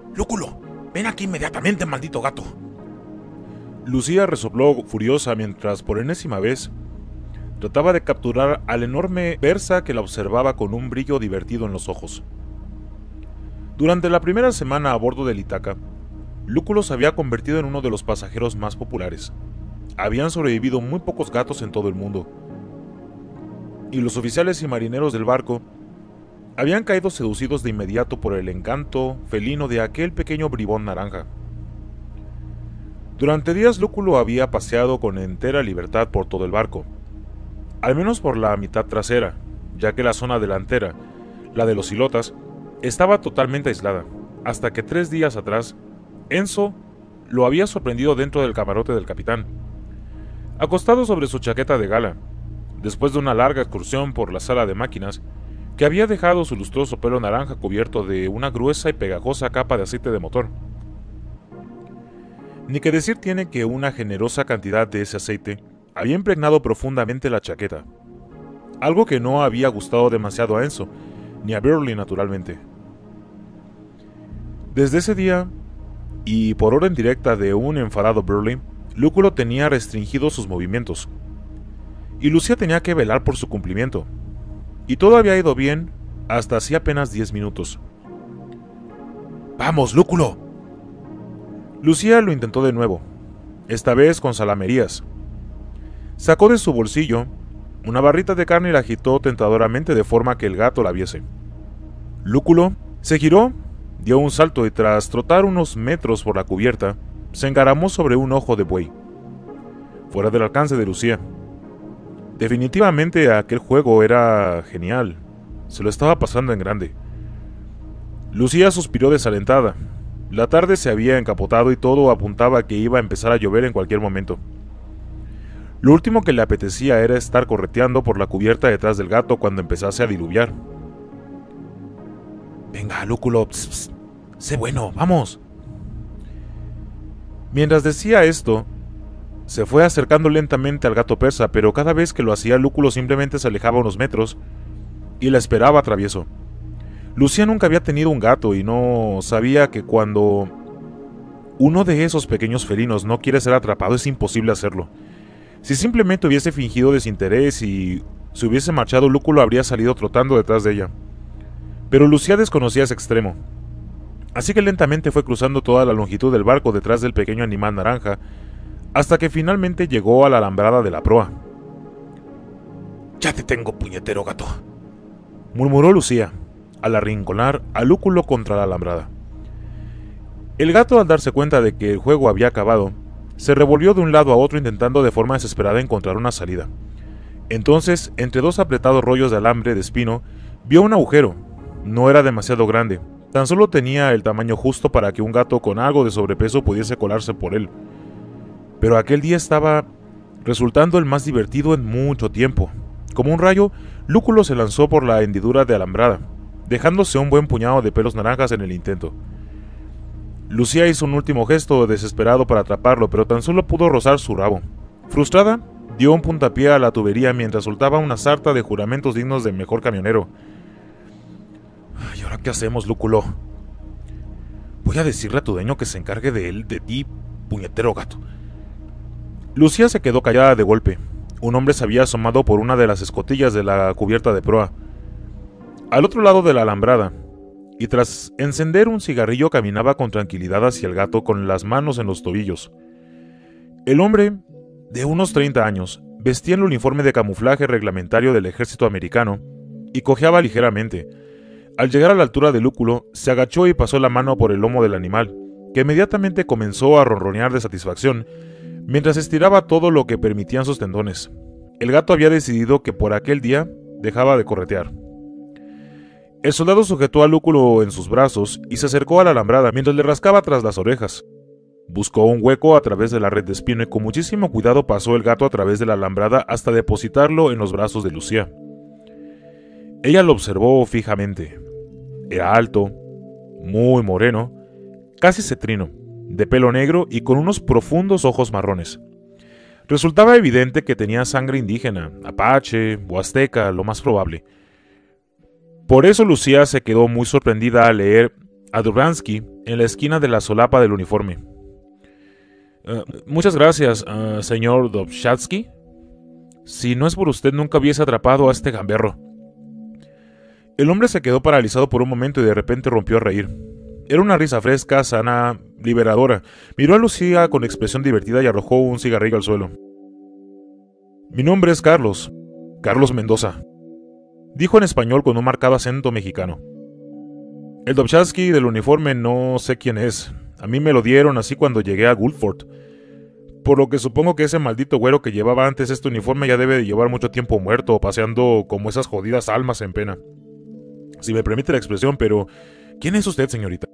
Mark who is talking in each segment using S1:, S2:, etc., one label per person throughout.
S1: ¡Lúculo! ¡Ven aquí inmediatamente, maldito gato!
S2: Lucía resopló furiosa mientras por enésima vez trataba de capturar al enorme persa que la observaba con un brillo divertido en los ojos. Durante la primera semana a bordo del Ítaca, Lúculo se había convertido en uno de los pasajeros más populares. Habían sobrevivido muy pocos gatos en todo el mundo, y los oficiales y marineros del barco habían caído seducidos de inmediato por el encanto felino de aquel pequeño bribón naranja. Durante días Lúculo había paseado con entera libertad por todo el barco, al menos por la mitad trasera, ya que la zona delantera, la de los hilotas, estaba totalmente aislada, hasta que 3 días atrás, Enzo lo había sorprendido dentro del camarote del capitán, acostado sobre su chaqueta de gala, después de una larga excursión por la sala de máquinas, que había dejado su lustroso pelo naranja cubierto de una gruesa y pegajosa capa de aceite de motor. Ni que decir tiene que una generosa cantidad de ese aceite había impregnado profundamente la chaqueta, algo que no había gustado demasiado a Enzo, ni a Burley naturalmente. Desde ese día, y por orden directa de un enfadado Burley, Lúculo tenía restringidos sus movimientos, y Lucía tenía que velar por su cumplimiento, y todo había ido bien hasta hacía apenas 10 minutos.
S1: ¡Vamos, Lúculo!
S2: Lucía lo intentó de nuevo, esta vez con salamerías. Sacó de su bolsillo una barrita de carne y la agitó tentadoramente de forma que el gato la viese. Lúculo se giró, dio un salto y tras trotar unos metros por la cubierta, se engaramó sobre un ojo de buey, fuera del alcance de Lucía. Definitivamente aquel juego era genial, se lo estaba pasando en grande. Lucía suspiró desalentada. La tarde se había encapotado y todo apuntaba a que iba a empezar a llover en cualquier momento. Lo último que le apetecía era estar correteando por la cubierta detrás del gato cuando empezase a diluviar.
S1: Venga, Lúculo, sé bueno, vamos.
S2: Mientras decía esto, se fue acercando lentamente al gato persa, pero cada vez que lo hacía Lúculo simplemente se alejaba unos metros y la esperaba travieso. Lucía nunca había tenido un gato y no sabía que cuando uno de esos pequeños felinos no quiere ser atrapado es imposible hacerlo. Si simplemente hubiese fingido desinterés y se hubiese marchado, Lúculo habría salido trotando detrás de ella. Pero Lucía desconocía ese extremo, así que lentamente fue cruzando toda la longitud del barco detrás del pequeño animal naranja, hasta que finalmente llegó a la alambrada de la proa.
S1: ¡Ya te tengo, puñetero gato!,
S2: murmuró Lucía, al arrinconar a Lúculo contra la alambrada. El gato, al darse cuenta de que el juego había acabado, se revolvió de un lado a otro intentando de forma desesperada encontrar una salida. Entonces, entre dos apretados rollos de alambre de espino, vio un agujero. No era demasiado grande, tan solo tenía el tamaño justo para que un gato con algo de sobrepeso pudiese colarse por él. Pero aquel día estaba resultando el más divertido en mucho tiempo. Como un rayo, Lúculo se lanzó por la hendidura de alambrada, dejándose un buen puñado de pelos naranjas en el intento. Lucía hizo un último gesto desesperado para atraparlo, pero tan solo pudo rozar su rabo. Frustrada, dio un puntapié a la tubería mientras soltaba una sarta de juramentos dignos del mejor camionero.
S1: ¿Y ahora qué hacemos, Lúculo? Voy a decirle a tu dueño que se encargue de ti, puñetero gato.
S2: Lucía se quedó callada de golpe. Un hombre se había asomado por una de las escotillas de la cubierta de proa, al otro lado de la alambrada, y tras encender un cigarrillo caminaba con tranquilidad hacia el gato con las manos en los tobillos. El hombre, de unos 30 años, vestía el uniforme de camuflaje reglamentario del ejército americano y cojeaba ligeramente. Al llegar a la altura de Lúculo, se agachó y pasó la mano por el lomo del animal, que inmediatamente comenzó a ronronear de satisfacción mientras estiraba todo lo que permitían sus tendones. El gato había decidido que por aquel día dejaba de corretear. El soldado sujetó a Lúculo en sus brazos y se acercó a la alambrada mientras le rascaba tras las orejas. Buscó un hueco a través de la red de espino y con muchísimo cuidado pasó el gato a través de la alambrada hasta depositarlo en los brazos de Lucía. Ella lo observó fijamente. Era alto, muy moreno, casi cetrino, de pelo negro y con unos profundos ojos marrones. Resultaba evidente que tenía sangre indígena, apache o azteca, lo más probable. Por eso Lucía se quedó muy sorprendida al leer a Durbansky en la esquina de la solapa del uniforme. Muchas gracias, señor Dobzhatsky. Si no es por usted, nunca hubiese atrapado a este gamberro. El hombre se quedó paralizado por un momento y de repente rompió a reír. Era una risa fresca, sana, liberadora. Miró a Lucía con expresión divertida y arrojó un cigarrillo al suelo. Mi nombre es Carlos Mendoza, dijo en español con un marcado acento mexicano. El Dobzhatsky del uniforme no sé quién es. A mí me lo dieron así cuando llegué a Guildford. Por lo que supongo que ese maldito güero que llevaba antes este uniforme ya debe de llevar mucho tiempo muerto o paseando como esas jodidas almas en pena. Si me permite la expresión, pero ¿quién es usted, señorita?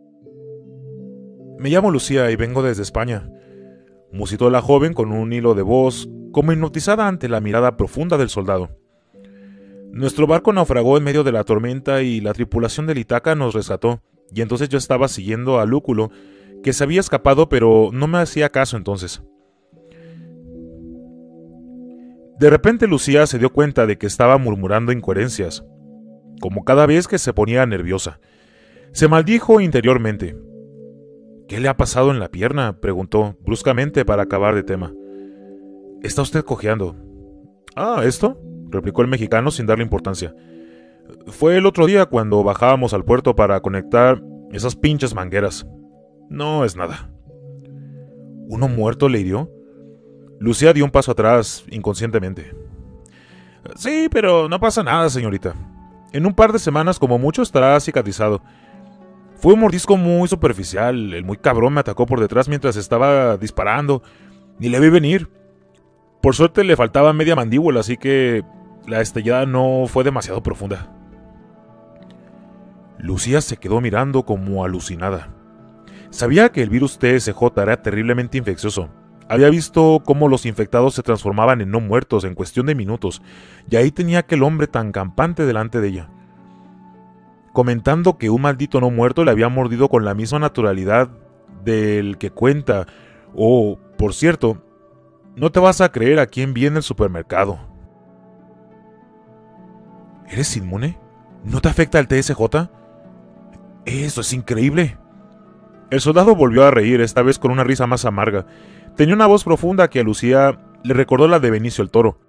S2: Me llamo Lucía y vengo desde España, musitó la joven con un hilo de voz, como hipnotizada ante la mirada profunda del soldado. Nuestro barco naufragó en medio de la tormenta y la tripulación del Ítaca nos rescató, y entonces yo estaba siguiendo a Lúculo, que se había escapado pero no me hacía caso entonces. De repente Lucía se dio cuenta de que estaba murmurando incoherencias, como cada vez que se ponía nerviosa. Se maldijo interiormente. ¿Qué le ha pasado en la pierna?, preguntó bruscamente para acabar de tema. Está usted cojeando. ¿Esto?, replicó el mexicano sin darle importancia. Fue el otro día cuando bajábamos al puerto para conectar esas pinches mangueras. No es nada. ¿Uno muerto le hirió? Lucía dio un paso atrás, inconscientemente. Sí, pero no pasa nada, señorita. En un par de semanas como mucho estará cicatrizado. Fue un mordisco muy superficial. El muy cabrón me atacó por detrás mientras estaba disparando. Ni le vi venir. Por suerte le faltaba media mandíbula, así que la estrellada no fue demasiado profunda. Lucía se quedó mirando como alucinada. Sabía que el virus TSJ era terriblemente infeccioso. Había visto cómo los infectados se transformaban en no muertos en cuestión de minutos, y ahí tenía aquel hombre tan campante delante de ella, comentando que un maldito no muerto le había mordido con la misma naturalidad del que cuenta. Por cierto, no te vas a creer a quién vi en el supermercado. ¿Eres inmune? ¿No te afecta el TSJ? Eso es increíble. El soldado volvió a reír, esta vez con una risa más amarga. Tenía una voz profunda que a Lucía le recordó la de Benicio el Toro.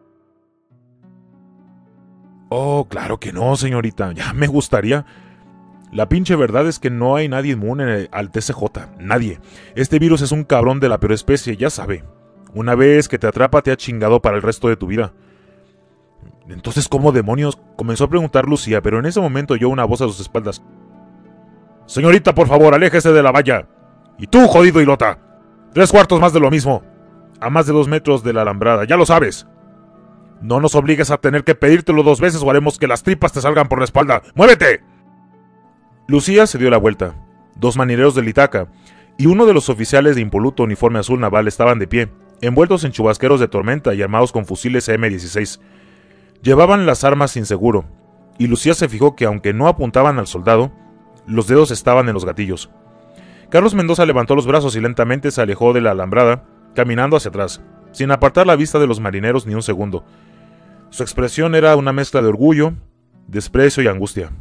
S2: Oh, claro que no, señorita, ya me gustaría. La pinche verdad es que no hay nadie inmune al TSJ, nadie. Este virus es un cabrón de la peor especie, ya sabe. Una vez que te atrapa te ha chingado para el resto de tu vida. Entonces, ¿cómo demonios? Comenzó a preguntar Lucía, pero en ese momento oyó una voz a sus espaldas. Señorita, por favor, aléjese de la valla. Y tú, jodido hilota, 3/4 más de lo mismo. A más de 2 metros de la alambrada, ya lo sabes. No nos obligues a tener que pedírtelo 2 veces o haremos que las tripas te salgan por la espalda. ¡Muévete! Lucía se dio la vuelta. 2 marineros del Ítaca y uno de los oficiales de impoluto uniforme azul naval estaban de pie, envueltos en chubasqueros de tormenta y armados con fusiles M16. Llevaban las armas sin seguro, y Lucía se fijó que aunque no apuntaban al soldado, los dedos estaban en los gatillos. Carlos Mendoza levantó los brazos y lentamente se alejó de la alambrada, caminando hacia atrás, sin apartar la vista de los marineros ni un segundo. Su expresión era una mezcla de orgullo, desprecio y angustia.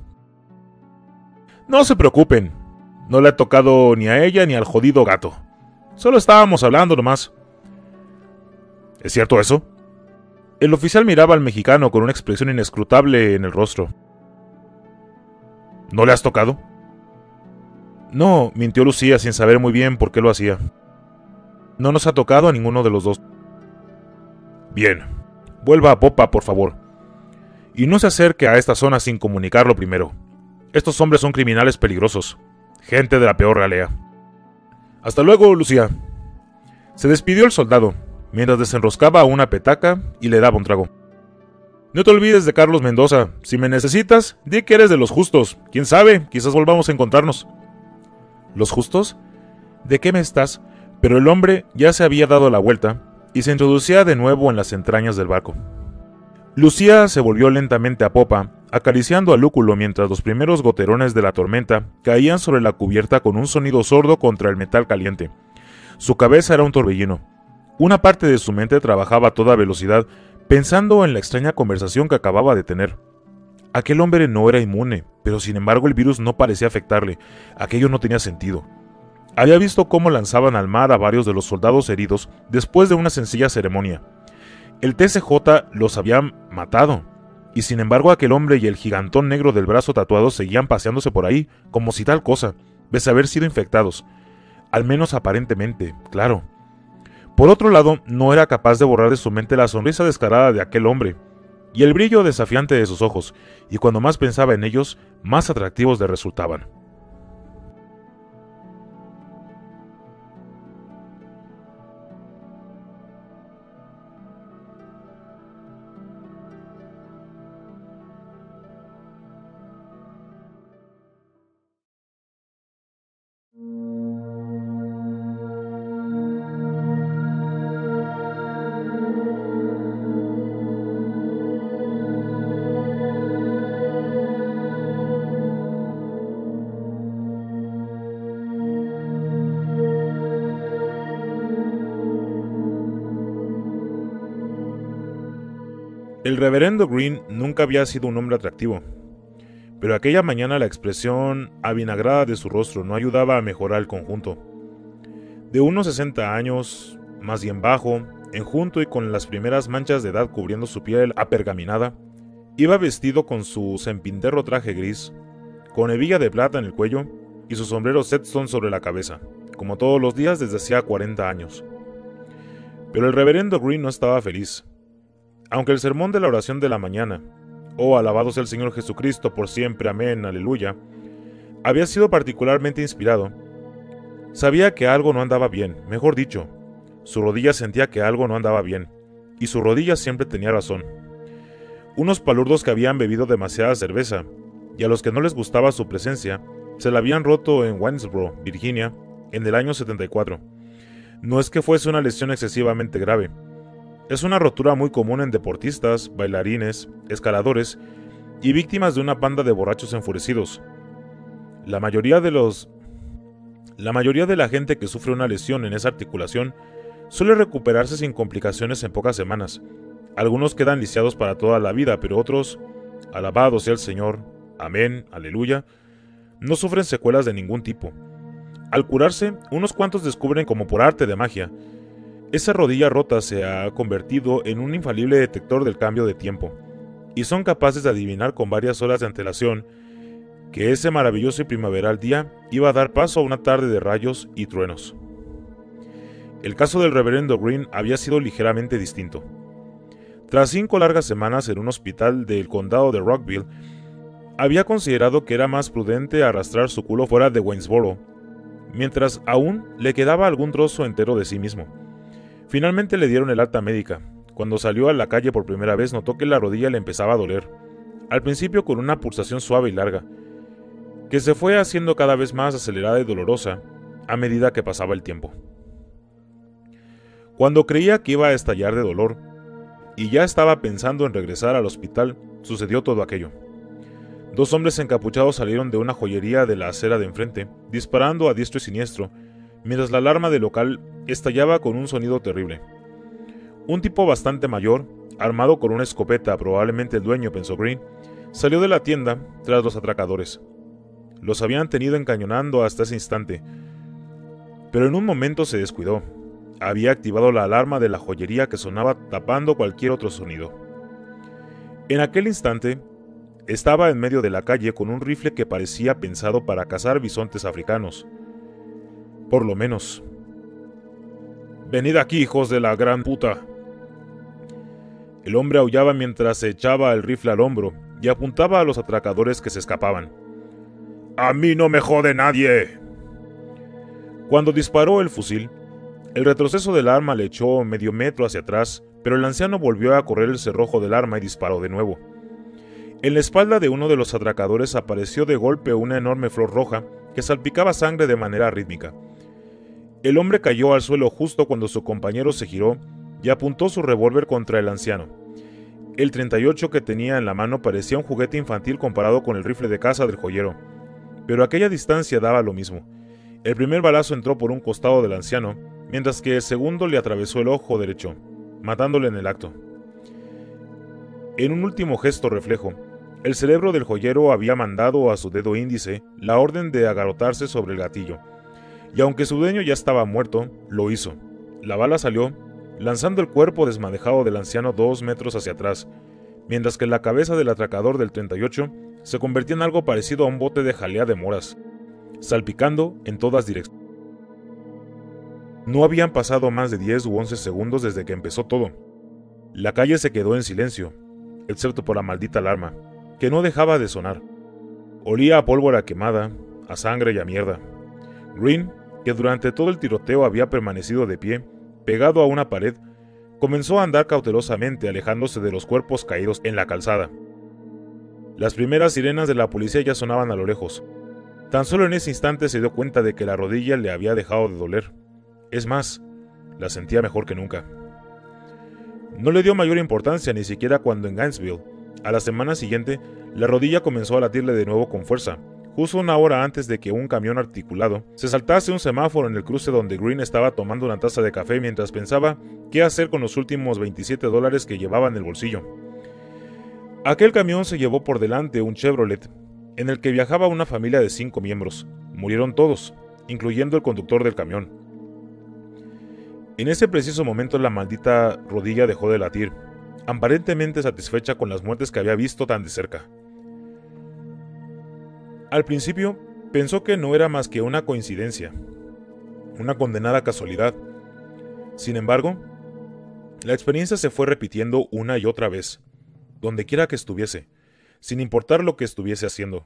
S2: No se preocupen, no le ha tocado ni a ella ni al jodido gato. Solo estábamos hablando nomás. ¿Es cierto eso? El oficial miraba al mexicano con una expresión inescrutable en el rostro. ¿No le has tocado? No, mintió Lucía sin saber muy bien por qué lo hacía. No nos ha tocado a ninguno de los dos. Bien, vuelva a popa, por favor. Y no se acerque a esta zona sin comunicarlo primero. Estos hombres son criminales peligrosos. Gente de la peor ralea. Hasta luego, Lucía. Se despidió el soldado, mientras desenroscaba una petaca y le daba un trago. No te olvides de Carlos Mendoza. Si me necesitas, di que eres de los justos. Quién sabe, quizás volvamos a encontrarnos. ¿Los justos? ¿De qué me estás? Pero el hombre ya se había dado la vuelta y se introducía de nuevo en las entrañas del barco. Lucía se volvió lentamente a popa, acariciando a Lúculo mientras los primeros goterones de la tormenta caían sobre la cubierta con un sonido sordo contra el metal caliente. Su cabeza era un torbellino. Una parte de su mente trabajaba a toda velocidad, pensando en la extraña conversación que acababa de tener.
S1: Aquel hombre no era inmune, pero sin embargo el virus no parecía afectarle. Aquello no tenía sentido. Había visto cómo lanzaban al mar a varios de los soldados heridos después de una sencilla ceremonia. El TCJ los había matado, y sin embargo aquel hombre y el gigantón negro del brazo tatuado seguían paseándose por ahí, como si tal cosa, pese a haber sido infectados. Al menos aparentemente, claro. Por otro lado, no era capaz de borrar de su mente la sonrisa descarada de aquel hombre, y el brillo desafiante de sus ojos, y cuando más pensaba en ellos, más atractivos le resultaban. El reverendo Green nunca había sido un hombre atractivo, pero aquella mañana la expresión avinagrada de su rostro no ayudaba a mejorar el conjunto. De unos 60 años, más bien bajo, enjunto y con las primeras manchas de edad cubriendo su piel apergaminada, iba vestido con su sempiterno traje gris, con hebilla de plata en el cuello y su sombrero Stetson sobre la cabeza, como todos los días desde hacía 40 años. Pero el reverendo Green no estaba feliz. Aunque el sermón de la oración de la mañana, oh alabado sea el Señor Jesucristo por siempre, amén, aleluya, había sido particularmente inspirado, sabía que algo no andaba bien, mejor dicho, su rodilla sentía que algo no andaba bien, y su rodilla siempre tenía razón. Unos palurdos que habían bebido demasiada cerveza, y a los que no les gustaba su presencia, se la habían roto en Waynesboro, Virginia, en el año 74. No es que fuese una lesión excesivamente grave. Es una rotura muy común en deportistas, bailarines, escaladores y víctimas de una banda de borrachos enfurecidos. La mayoría de la gente que sufre una lesión en esa articulación suele recuperarse sin complicaciones en pocas semanas. Algunos quedan lisiados para toda la vida, pero otros, alabado sea el Señor, amén, aleluya, no sufren secuelas de ningún tipo. Al curarse, unos cuantos descubren como por arte de magia, esa rodilla rota se ha convertido en un infalible detector del cambio de tiempo, y son capaces de adivinar con varias horas de antelación que ese maravilloso y primaveral día iba a dar paso a una tarde de rayos y truenos. El caso del reverendo Green había sido ligeramente distinto. Tras 5 largas semanas en un hospital del condado de Rockville, había considerado que era más prudente arrastrar su culo fuera de Waynesboro, mientras aún le quedaba algún trozo entero de sí mismo. Finalmente le dieron el alta médica. Cuando salió a la calle por primera vez notó que la rodilla le empezaba a doler, al principio con una pulsación suave y larga, que se fue haciendo cada vez más acelerada y dolorosa a medida que pasaba el tiempo. Cuando creía que iba a estallar de dolor, y ya estaba pensando en regresar al hospital, sucedió todo aquello. 2 hombres encapuchados salieron de una joyería de la acera de enfrente, disparando a diestro y siniestro, mientras la alarma del local estallaba con un sonido terrible. Un tipo bastante mayor, armado con una escopeta, probablemente el dueño, pensó Green, salió de la tienda tras los atracadores. Los habían tenido encañonando hasta ese instante, pero en un momento se descuidó. Había activado la alarma de la joyería que sonaba tapando cualquier otro sonido. En aquel instante, estaba en medio de la calle con un rifle que parecía pensado para cazar bisontes africanos. Por lo menos. «Venid aquí, hijos de la gran puta». El hombre aullaba mientras se echaba el rifle al hombro y apuntaba a los atracadores que se escapaban. «¡A mí no me jode nadie!». Cuando disparó el fusil, el retroceso del arma le echó medio metro hacia atrás, pero el anciano volvió a correr el cerrojo del arma y disparó de nuevo. En la espalda de uno de los atracadores apareció de golpe una enorme flor roja que salpicaba sangre de manera rítmica. El hombre cayó al suelo justo cuando su compañero se giró y apuntó su revólver contra el anciano. El 38 que tenía en la mano parecía un juguete infantil comparado con el rifle de caza del joyero, pero aquella distancia daba lo mismo. El primer balazo entró por un costado del anciano, mientras que el segundo le atravesó el ojo derecho, matándole en el acto. En un último gesto reflejo, El cerebro del joyero había mandado a su dedo índice la orden de agarrotarse sobre el gatillo, y aunque su dueño ya estaba muerto, lo hizo. La bala salió, lanzando el cuerpo desmadejado del anciano 2 metros hacia atrás, mientras que la cabeza del atracador del 38 se convertía en algo parecido a un bote de jalea de moras, salpicando en todas direcciones. No habían pasado más de 10 u 11 segundos desde que empezó todo. La calle se quedó en silencio, excepto por la maldita alarma, que no dejaba de sonar. Olía a pólvora quemada, a sangre y a mierda. Green, que durante todo el tiroteo había permanecido de pie, pegado a una pared, comenzó a andar cautelosamente alejándose de los cuerpos caídos en la calzada. Las primeras sirenas de la policía ya sonaban a lo lejos. Tan solo en ese instante se dio cuenta de que la rodilla le había dejado de doler. Es más, la sentía mejor que nunca. No le dio mayor importancia ni siquiera cuando en Gainesville, a la semana siguiente, la rodilla comenzó a latirle de nuevo con fuerza, justo una hora antes de que un camión articulado se saltase un semáforo en el cruce donde Green estaba tomando una taza de café mientras pensaba qué hacer con los últimos $27 que llevaba en el bolsillo. Aquel camión se llevó por delante un Chevrolet, en el que viajaba una familia de 5 miembros. Murieron todos, incluyendo el conductor del camión. En ese preciso momento la maldita rodilla dejó de latir, aparentemente satisfecha con las muertes que había visto tan de cerca. Al principio, pensó que no era más que una coincidencia, una condenada casualidad. Sin embargo, la experiencia se fue repitiendo una y otra vez, donde quiera que estuviese, sin importar lo que estuviese haciendo.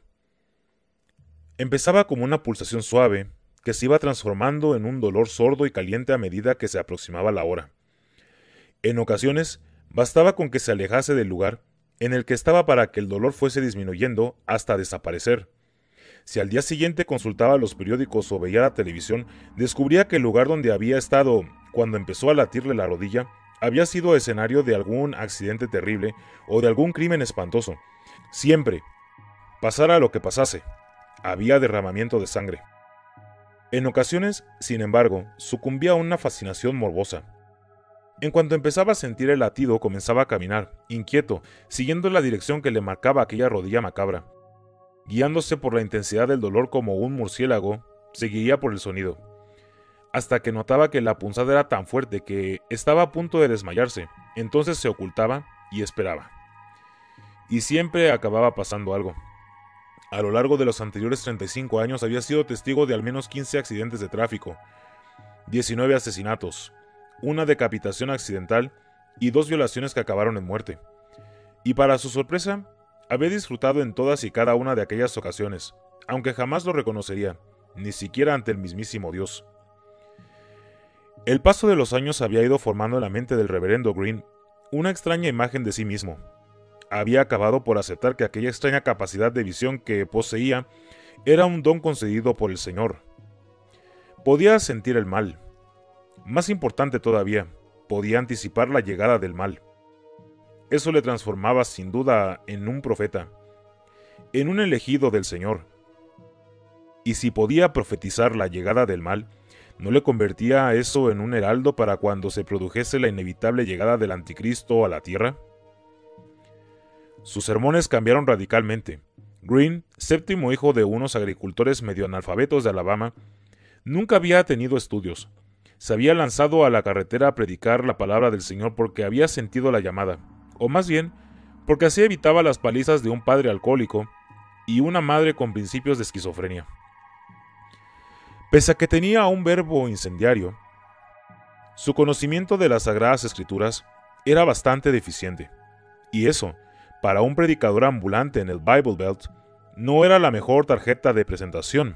S1: Empezaba como una pulsación suave, que se iba transformando en un dolor sordo y caliente a medida que se aproximaba la hora. En ocasiones, bastaba con que se alejase del lugar en el que estaba para que el dolor fuese disminuyendo hasta desaparecer. Si al día siguiente consultaba los periódicos o veía la televisión, descubría que el lugar donde había estado cuando empezó a latirle la rodilla había sido escenario de algún accidente terrible o de algún crimen espantoso. Siempre, pasara lo que pasase, había derramamiento de sangre. En ocasiones, sin embargo, sucumbía a una fascinación morbosa. En cuanto empezaba a sentir el latido, comenzaba a caminar, inquieto, siguiendo la dirección que le marcaba aquella rodilla macabra. Guiándose por la intensidad del dolor como un murciélago, seguiría por el sonido, hasta que notaba que la punzada era tan fuerte que estaba a punto de desmayarse. Entonces se ocultaba y esperaba. Y siempre acababa pasando algo. A lo largo de los anteriores 35 años había sido testigo de al menos 15 accidentes de tráfico, 19 asesinatos, una decapitación accidental y 2 violaciones que acabaron en muerte. Y para su sorpresa, había disfrutado en todas y cada una de aquellas ocasiones, aunque jamás lo reconocería, ni siquiera ante el mismísimo Dios. El paso de los años había ido formando en la mente del reverendo Green una extraña imagen de sí mismo. Había acabado por aceptar que aquella extraña capacidad de visión que poseía era un don concedido por el Señor. Podía sentir el mal. Más importante todavía, podía anticipar la llegada del mal. Eso le transformaba sin duda en un profeta, en un elegido del Señor. Y si podía profetizar la llegada del mal, ¿no le convertía a eso en un heraldo para cuando se produjese la inevitable llegada del anticristo a la tierra? Sus sermones cambiaron radicalmente. Green, séptimo hijo de unos agricultores medio analfabetos de Alabama, nunca había tenido estudios. Se había lanzado a la carretera a predicar la palabra del Señor porque había sentido la llamada, o más bien, porque así evitaba las palizas de un padre alcohólico y una madre con principios de esquizofrenia. Pese a que tenía un verbo incendiario, su conocimiento de las Sagradas Escrituras era bastante deficiente, y eso, para un predicador ambulante en el Bible Belt, no era la mejor tarjeta de presentación.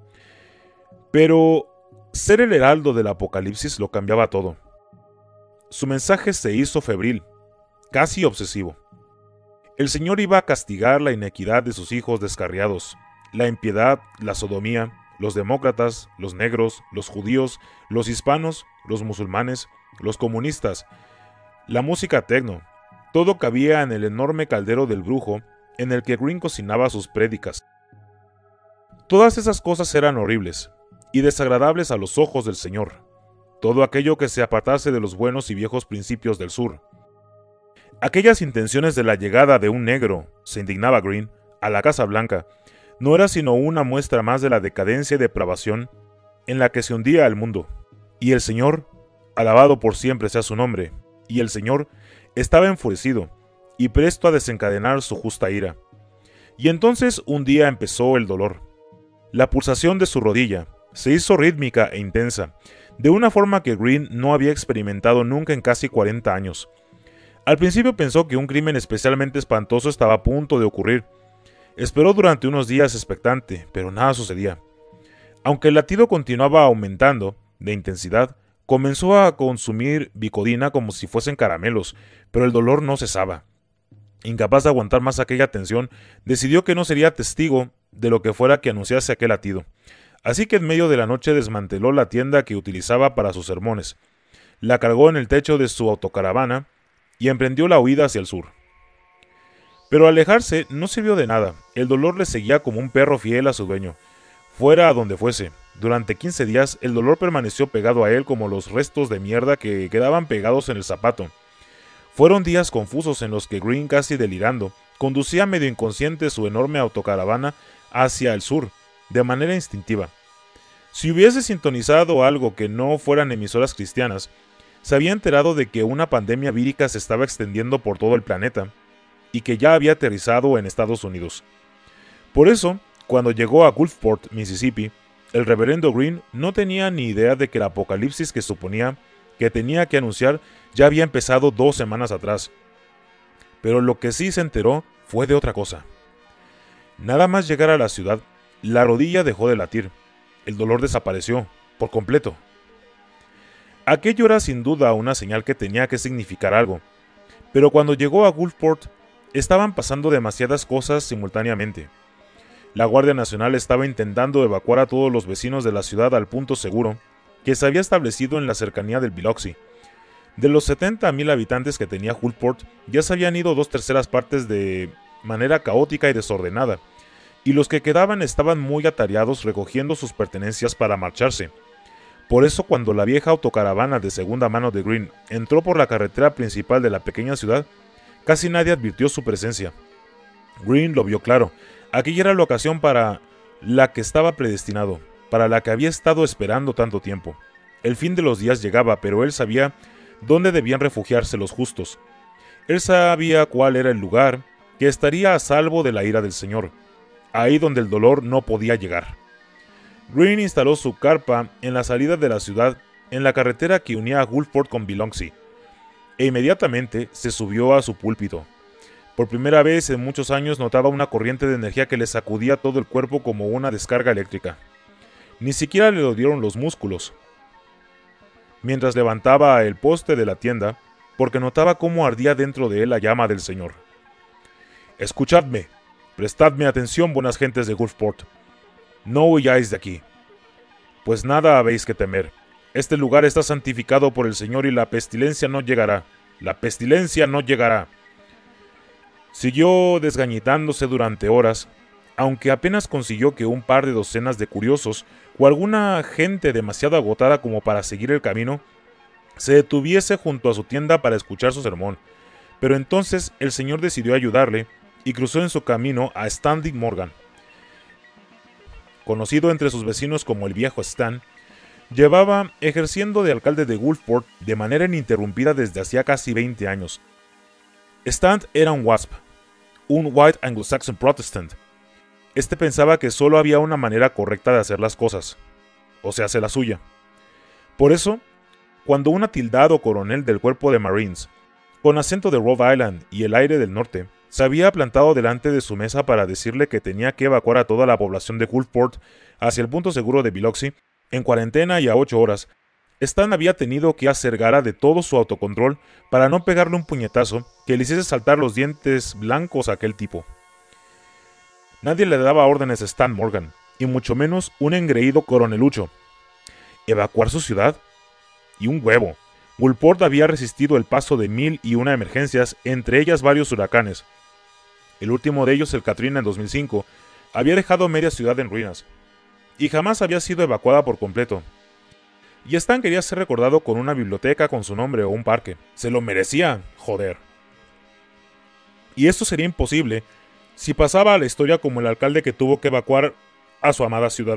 S1: Pero ser el heraldo del Apocalipsis lo cambiaba todo. Su mensaje se hizo febril, casi obsesivo. El Señor iba a castigar la inequidad de sus hijos descarriados, la impiedad, la sodomía, los demócratas, los negros, los judíos, los hispanos, los musulmanes, los comunistas, la música techno. Todo cabía en el enorme caldero del brujo en el que Green cocinaba sus prédicas. Todas esas cosas eran horribles y desagradables a los ojos del Señor, todo aquello que se apartase de los buenos y viejos principios del sur. Aquellas intenciones de la llegada de un negro, se indignaba Green, a la Casa Blanca, no era sino una muestra más de la decadencia y depravación en la que se hundía el mundo. Y el Señor, alabado por siempre sea su nombre, y el Señor estaba enfurecido y presto a desencadenar su justa ira. Y entonces un día empezó el dolor. La pulsación de su rodilla se hizo rítmica e intensa, de una forma que Green no había experimentado nunca en casi 40 años. Al principio pensó que un crimen especialmente espantoso estaba a punto de ocurrir. Esperó durante unos días expectante, pero nada sucedía. Aunque el latido continuaba aumentando de intensidad, comenzó a consumir Vicodina como si fuesen caramelos, pero el dolor no cesaba. Incapaz de aguantar más aquella tensión, decidió que no sería testigo de lo que fuera que anunciase aquel latido. Así que en medio de la noche desmanteló la tienda que utilizaba para sus sermones, la cargó en el techo de su autocaravana y emprendió la huida hacia el sur. Pero alejarse no sirvió de nada, el dolor le seguía como un perro fiel a su dueño, fuera a donde fuese. Durante 15 días el dolor permaneció pegado a él como los restos de mierda que quedaban pegados en el zapato. Fueron días confusos en los que Green, casi delirando, conducía medio inconsciente su enorme autocaravana hacia el sur, de manera instintiva. Si hubiese sintonizado algo que no fueran emisoras cristianas, se había enterado de que una pandemia vírica se estaba extendiendo por todo el planeta y que ya había aterrizado en Estados Unidos. Por eso, cuando llegó a Gulfport, Mississippi, el reverendo Green no tenía ni idea de que el apocalipsis que suponía que tenía que anunciar ya había empezado 2 semanas atrás. Pero lo que sí se enteró fue de otra cosa. Nada más llegar a la ciudad, la rodilla dejó de latir. El dolor desapareció, por completo. Aquello era sin duda una señal que tenía que significar algo. Pero cuando llegó a Gulfport, estaban pasando demasiadas cosas simultáneamente. La Guardia Nacional estaba intentando evacuar a todos los vecinos de la ciudad al punto seguro que se había establecido en la cercanía del Biloxi. De los 70,000 habitantes que tenía Gulfport, ya se habían ido 2/3 partes de manera caótica y desordenada, y los que quedaban estaban muy atareados recogiendo sus pertenencias para marcharse. Por eso, cuando la vieja autocaravana de segunda mano de Green entró por la carretera principal de la pequeña ciudad, casi nadie advirtió su presencia. Green lo vio claro. Aquella era la ocasión para la que estaba predestinado, para la que había estado esperando tanto tiempo. El fin de los días llegaba, pero él sabía dónde debían refugiarse los justos. Él sabía cuál era el lugar que estaría a salvo de la ira del Señor, ahí donde el dolor no podía llegar. Green instaló su carpa en la salida de la ciudad, en la carretera que unía a Gulfport con Biloxi, e inmediatamente se subió a su púlpito. Por primera vez en muchos años notaba una corriente de energía que le sacudía todo el cuerpo como una descarga eléctrica. Ni siquiera le dolieron los músculos. Mientras levantaba el poste de la tienda, porque notaba cómo ardía dentro de él la llama del Señor. «Escuchadme, prestadme atención, buenas gentes de Gulfport. No huyáis de aquí, pues nada habéis que temer. Este lugar está santificado por el Señor y la pestilencia no llegará. La pestilencia no llegará». Siguió desgañitándose durante horas, aunque apenas consiguió que un par de docenas de curiosos o alguna gente demasiado agotada como para seguir el camino se detuviese junto a su tienda para escuchar su sermón. Pero entonces el Señor decidió ayudarle y cruzó en su camino a Stanley Morgan. Conocido entre sus vecinos como el viejo Stan, llevaba ejerciendo de alcalde de Gulfport de manera ininterrumpida desde hacía casi 20 años. Stan era un WASP, un White Anglo-Saxon Protestant. Este pensaba que solo había una manera correcta de hacer las cosas, o se hace la suya. Por eso, cuando un atildado coronel del cuerpo de Marines, con acento de Rhode Island y el aire del norte, se había plantado delante de su mesa para decirle que tenía que evacuar a toda la población de Gulfport hacia el punto seguro de Biloxi, en cuarentena y a 8 horas, Stan había tenido que hacer gala de todo su autocontrol para no pegarle un puñetazo que le hiciese saltar los dientes blancos a aquel tipo. Nadie le daba órdenes a Stan Morgan, y mucho menos un engreído coronelucho. ¿Evacuar su ciudad? Y un huevo. Gulfport había resistido el paso de 1001 emergencias, entre ellas varios huracanes. El último de ellos, el Katrina en 2005, había dejado media ciudad en ruinas, y jamás había sido evacuada por completo. Y Stan quería ser recordado con una biblioteca con su nombre o un parque. Se lo merecía, joder. y esto sería imposible si pasaba a la historia como el alcalde que tuvo que evacuar a su amada ciudad.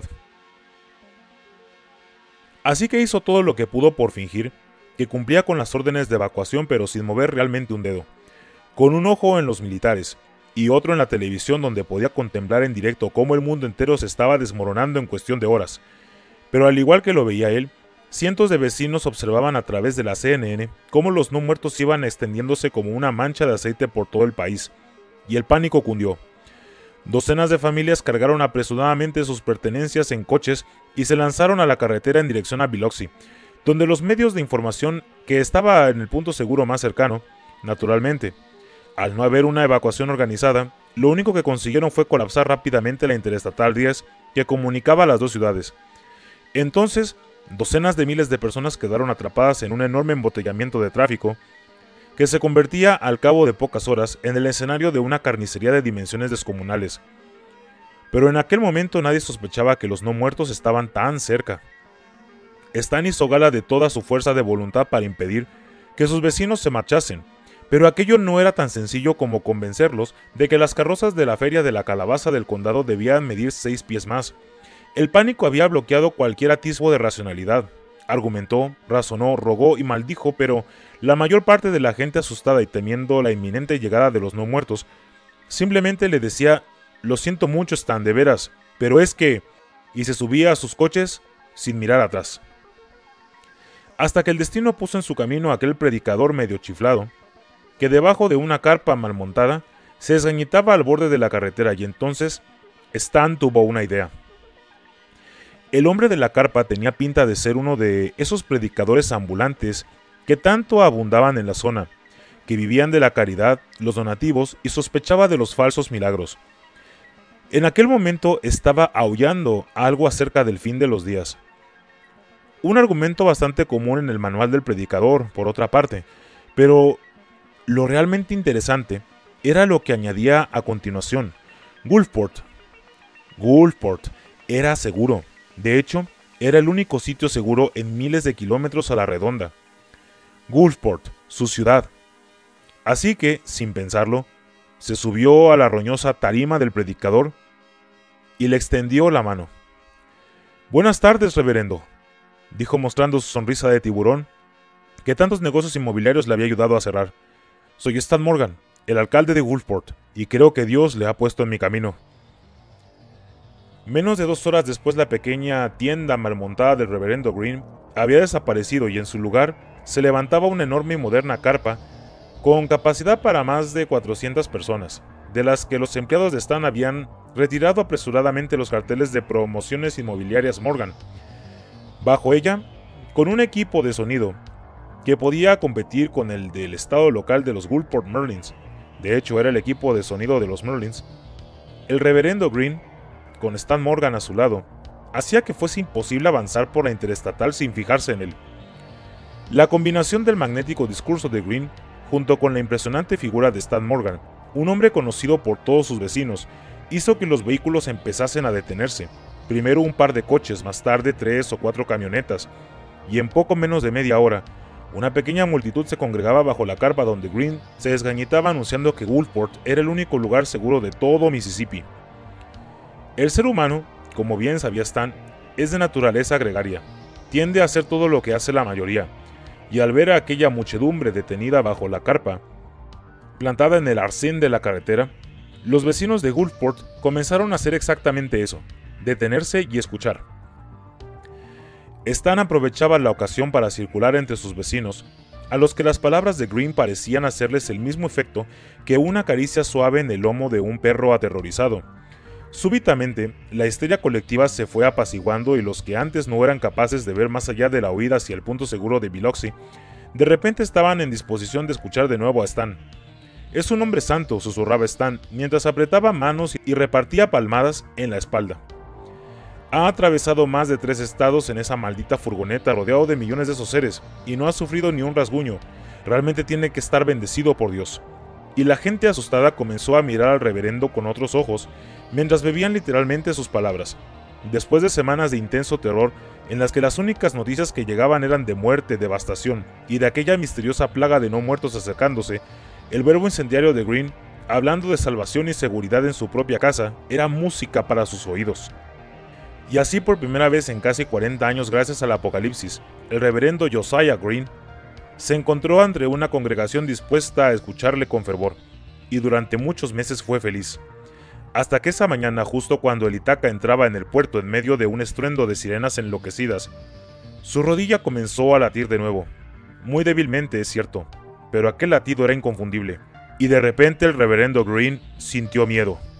S1: Así que hizo todo lo que pudo por fingir que cumplía con las órdenes de evacuación, pero sin mover realmente un dedo, con un ojo en los militares y otro en la televisión, donde podía contemplar en directo cómo el mundo entero se estaba desmoronando en cuestión de horas. Pero al igual que lo veía él, cientos de vecinos observaban a través de la CNN cómo los no muertos iban extendiéndose como una mancha de aceite por todo el país, y el pánico cundió. Docenas de familias cargaron apresuradamente sus pertenencias en coches y se lanzaron a la carretera en dirección a Biloxi, donde los medios de información, que estaba en el punto seguro más cercano, naturalmente, al no haber una evacuación organizada, lo único que consiguieron fue colapsar rápidamente la Interestatal 10 que comunicaba las dos ciudades. Entonces, docenas de miles de personas quedaron atrapadas en un enorme embotellamiento de tráfico que se convertía al cabo de pocas horas en el escenario de una carnicería de dimensiones descomunales. Pero en aquel momento nadie sospechaba que los no muertos estaban tan cerca. Stan hizo gala de toda su fuerza de voluntad para impedir que sus vecinos se marchasen, pero aquello no era tan sencillo como convencerlos de que las carrozas de la feria de la calabaza del condado debían medir 6 pies más. El pánico había bloqueado cualquier atisbo de racionalidad. Argumentó, razonó, rogó y maldijo, pero la mayor parte de la gente, asustada y temiendo la inminente llegada de los no muertos, simplemente le decía: «Lo siento mucho, Stan, de veras, pero es que...», y se subía a sus coches sin mirar atrás. Hasta que el destino puso en su camino a aquel predicador medio chiflado, que debajo de una carpa mal montada se desgañitaba al borde de la carretera, y entonces Stan tuvo una idea. El hombre de la carpa tenía pinta de ser uno de esos predicadores ambulantes que tanto abundaban en la zona, que vivían de la caridad, los donativos y sospechaba de los falsos milagros. En aquel momento estaba aullando algo acerca del fin de los días. Un argumento bastante común en el manual del predicador, por otra parte, pero lo realmente interesante era lo que añadía a continuación. Gulfport era seguro. De hecho, era el único sitio seguro en miles de kilómetros a la redonda. Gulfport, su ciudad. Así que, sin pensarlo, se subió a la roñosa tarima del predicador y le extendió la mano. «Buenas tardes, reverendo», dijo mostrando su sonrisa de tiburón, que tantos negocios inmobiliarios le había ayudado a cerrar. «Soy Stan Morgan, el alcalde de Gulfport, y creo que Dios le ha puesto en mi camino». Menos de 2 horas después, la pequeña tienda malmontada del reverendo Green había desaparecido y en su lugar se levantaba una enorme y moderna carpa con capacidad para más de 400 personas, de las que los empleados de Stan habían retirado apresuradamente los carteles de promociones inmobiliarias Morgan. Bajo ella, con un equipo de sonido que podía competir con el del estado local de los Gulfport Merlins, de hecho era el equipo de sonido de los Merlins, el reverendo Green, con Stan Morgan a su lado, hacía que fuese imposible avanzar por la interestatal sin fijarse en él. La combinación del magnético discurso de Green, junto con la impresionante figura de Stan Morgan, un hombre conocido por todos sus vecinos, hizo que los vehículos empezasen a detenerse. Primero un par de coches, más tarde 3 o 4 camionetas, y en poco menos de media hora, una pequeña multitud se congregaba bajo la carpa donde Green se desgañitaba anunciando que Gulfport era el único lugar seguro de todo Mississippi. El ser humano, como bien sabía Stan, es de naturaleza gregaria, tiende a hacer todo lo que hace la mayoría, y al ver a aquella muchedumbre detenida bajo la carpa, plantada en el arcén de la carretera, los vecinos de Gulfport comenzaron a hacer exactamente eso, detenerse y escuchar. Stan aprovechaba la ocasión para circular entre sus vecinos, a los que las palabras de Green parecían hacerles el mismo efecto que una caricia suave en el lomo de un perro aterrorizado. Súbitamente, la histeria colectiva se fue apaciguando y los que antes no eran capaces de ver más allá de la huida hacia el punto seguro de Biloxi, de repente estaban en disposición de escuchar de nuevo a Stan. «Es un hombre santo», susurraba Stan, mientras apretaba manos y repartía palmadas en la espalda. «Ha atravesado más de 3 estados en esa maldita furgoneta rodeado de millones de esos seres, y no ha sufrido ni un rasguño. Realmente tiene que estar bendecido por Dios». Y la gente asustada comenzó a mirar al reverendo con otros ojos, mientras bebían literalmente sus palabras. Después de semanas de intenso terror, en las que las únicas noticias que llegaban eran de muerte, devastación y de aquella misteriosa plaga de no muertos acercándose, el verbo incendiario de Green hablando de salvación y seguridad en su propia casa, era música para sus oídos. Y así por primera vez en casi 40 años gracias al Apocalipsis, el reverendo Josiah Green se encontró ante una congregación dispuesta a escucharle con fervor, y durante muchos meses fue feliz. Hasta que esa mañana, justo cuando el Ítaca entraba en el puerto en medio de un estruendo de sirenas enloquecidas, su rodilla comenzó a latir de nuevo. Muy débilmente, es cierto, pero aquel latido era inconfundible, y de repente el reverendo Green sintió miedo.